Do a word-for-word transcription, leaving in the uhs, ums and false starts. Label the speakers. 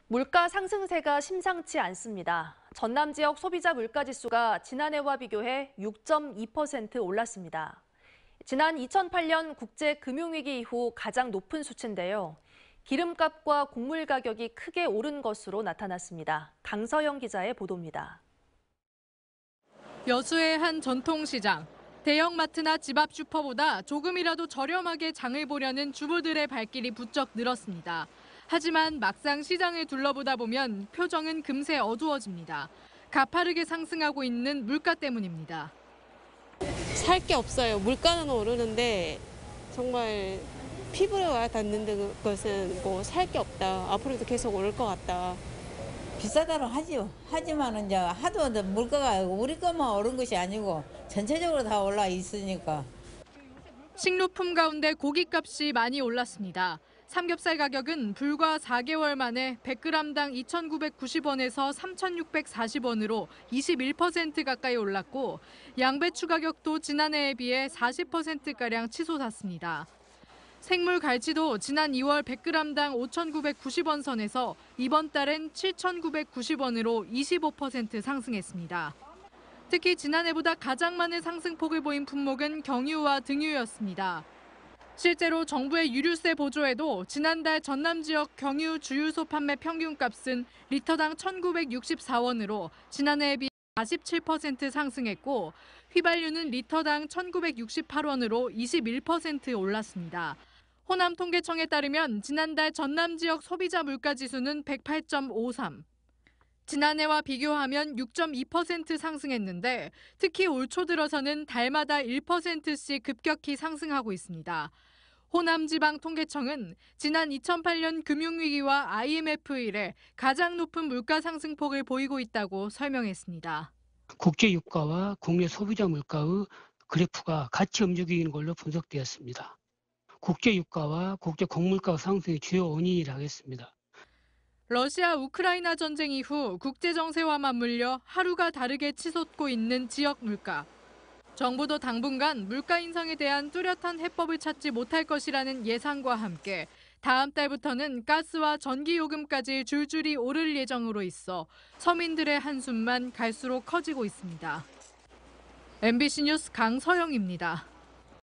Speaker 1: 물가 상승세가 심상치 않습니다. 전남 지역 소비자 물가지수가 지난해와 비교해 육 점 이 퍼센트 올랐습니다. 지난 이천팔 년 국제금융위기 이후 가장 높은 수치인데요. 기름값과 곡물 가격이 크게 오른 것으로 나타났습니다. 강서영 기자의 보도입니다.
Speaker 2: 여수의 한 전통시장. 대형마트나 집 앞 슈퍼보다 조금이라도 저렴하게 장을 보려는 주부들의 발길이 부쩍 늘었습니다. 하지만 막상 시장을 둘러보다 보면 표정은 금세 어두워집니다. 가파르게 상승하고 있는 물가 때문입니다.
Speaker 3: 살 게 없어요. 물가는 오르는데 정말 피부에 와 닿는 것은 뭐 살 게 없다. 앞으로도 계속 오를 것 같다.
Speaker 4: 비싸다로 하지요. 하지만 이제 하도 물가가 우리 것만 오른 것이 아니고 전체적으로 다 올라 있으니까.
Speaker 2: 식료품 가운데 고기값이 많이 올랐습니다. 삼겹살 가격은 불과 사 개월 만에 백 그램당 이천구백구십 원에서 삼천육백사십 원으로 이십일 퍼센트 가까이 올랐고 양배추 가격도 지난해에 비해 사십 퍼센트가량 치솟았습니다. 생물 갈치도 지난 이월 백 그램당 오천구백구십 원 선에서 이번 달엔 칠천구백구십 원으로 이십오 퍼센트 상승했습니다. 특히 지난해보다 가장 많은 상승폭을 보인 품목은 경유와 등유였습니다. 실제로 정부의 유류세 보조에도 지난달 전남 지역 경유 주유소 판매 평균값은 리터당 천구백육십사 원으로 지난해에 비해 사십칠 퍼센트 상승했고 휘발유는 리터당 천구백육십팔 원으로 이십일 퍼센트 올랐습니다. 호남 통계청에 따르면 지난달 전남 지역 소비자 물가 지수는 백팔 점 오삼. 지난해와 비교하면 육 점 이 퍼센트 상승했는데 특히 올 초 들어서는 달마다 일 퍼센트씩 급격히 상승하고 있습니다. 호남지방통계청은 지난 이천팔 년 금융위기와 아이엠에프 이래 가장 높은 물가 상승폭을 보이고 있다고 설명했습니다.
Speaker 5: 국제 유가와 국내 소비자 물가의 그래프가 같이 움직이는 걸로 분석되었습니다. 국제 유가와 국제 곡물가 상승의 주요 원인이라 하겠습니다.
Speaker 2: 러시아 우크라이나 전쟁 이후 국제 정세와 맞물려 하루가 다르게 치솟고 있는 지역 물가. 정부도 당분간 물가 인상에 대한 뚜렷한 해법을 찾지 못할 것이라는 예상과 함께 다음 달부터는 가스와 전기 요금까지 줄줄이 오를 예정으로 있어 서민들의 한숨만 갈수록 커지고 있습니다. 엠비씨 뉴스 강서영입니다.